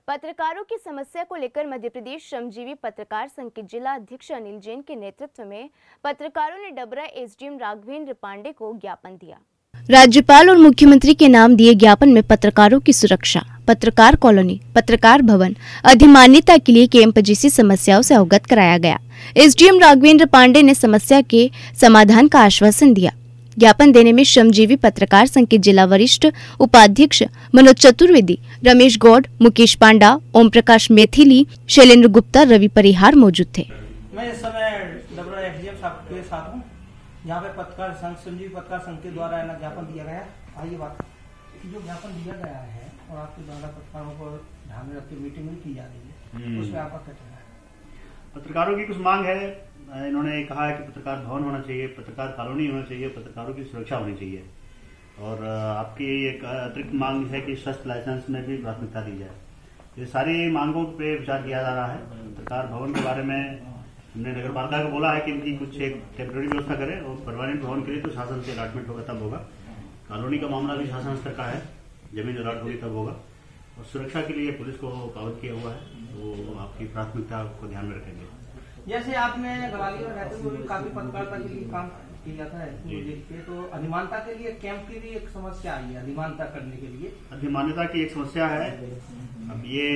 पत्रकारों की समस्या को लेकर मध्य प्रदेश श्रमजीवी पत्रकार संघ के जिला अध्यक्ष अनिल जैन के नेतृत्व में पत्रकारों ने डबरा एसडीएम राघवेंद्र पांडे को ज्ञापन दिया। राज्यपाल और मुख्यमंत्री के नाम दिए ज्ञापन में पत्रकारों की सुरक्षा, पत्रकार कॉलोनी, पत्रकार भवन अधिमान्यता के लिए कैंप जैसी समस्याओं से अवगत कराया गया। एसडीएम राघवेंद्र पांडे ने समस्या के समाधान का आश्वासन दिया। ज्ञापन देने में श्रमजीवी पत्रकार संघ के जिला वरिष्ठ उपाध्यक्ष मनोज चतुर्वेदी, रमेश गौड़, मुकेश पांडा, ओम प्रकाश मैथिली, शैलेंद्र गुप्ता, रवि परिहार मौजूद थे। मैं इस समय डबरा एसडीएम साहब के साथ हूँ, जहाँ पे पत्रकार संघ श्रमजीवी पत्रकार संघ के द्वारा है ना ज्ञापन दिया गया। आइए बात जो ज्ञापन दिया गया है और आपके द्वारा पत्रकारों को ध्यान में रख के मीटिंग भी की जा रही है, उसमें आपका क्या कहना है? पत्रकारों की कुछ मांग है। इन्होंने कहा है कि पत्रकार भवन होना चाहिए, पत्रकार कॉलोनी होना चाहिए, पत्रकारों की सुरक्षा होनी चाहिए और आपकी एक अतिरिक्त मांग है कि स्वस्थ लाइसेंस में भी प्राथमिकता दी जाए। ये सारी मांगों पे विचार किया जा रहा है। पत्रकार भवन के बारे में हमने नगर पालिका को बोला है कि इनकी कुछ एक टेम्पररी व्यवस्था करे और परमानेंट भवन के लिए तो शासन से अलॉटमेंट होगा तब होगा। कॉलोनी का मामला भी शासन स्तर का है, जमीन अलॉट होगी तब होगा और सुरक्षा के लिए पुलिस को पावत किया हुआ है, तो आपकी प्राथमिकता को ध्यान में रखेंगे। जैसे आपने ग्वालियर रहते हुए काफी पत्रकारिता के लिए काम किया जाता है, तो अधिमानता के लिए कैंप की भी एक समस्या आई है। अधिमानता करने के लिए अधिमान्यता की एक समस्या है। अब ये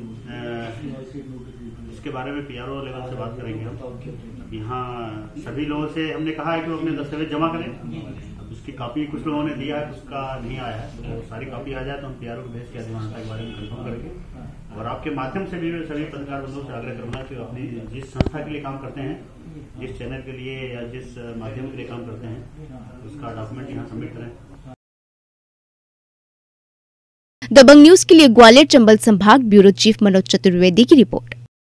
इसके बारे में पीआरओ लेवल से बात करेंगे हम। अब यहाँ सभी लोगों से हमने कहा है कि वो अपने दस्तावेज जमा करें। अब उसकी कॉपी कुछ लोगों ने दिया है, उसका नहीं आया है, तो सारी कॉपी आ जाए तो हम पीआरओ को भेज के अधिमानता के बारे में कंफर्म करेंगे। और आपके माध्यम से भी सभी पत्रकार बंधुओं से आग्रह करूंगा कि अपनी जिस संस्था के लिए काम करते हैं, जिस चैनल के लिए या जिस माध्यम के लिए काम करते हैं, उसका डॉक्यूमेंट यहाँ सबमिट करें। दबंग न्यूज के लिए ग्वालियर चंबल संभाग ब्यूरो चीफ मनोज चतुर्वेदी की रिपोर्ट।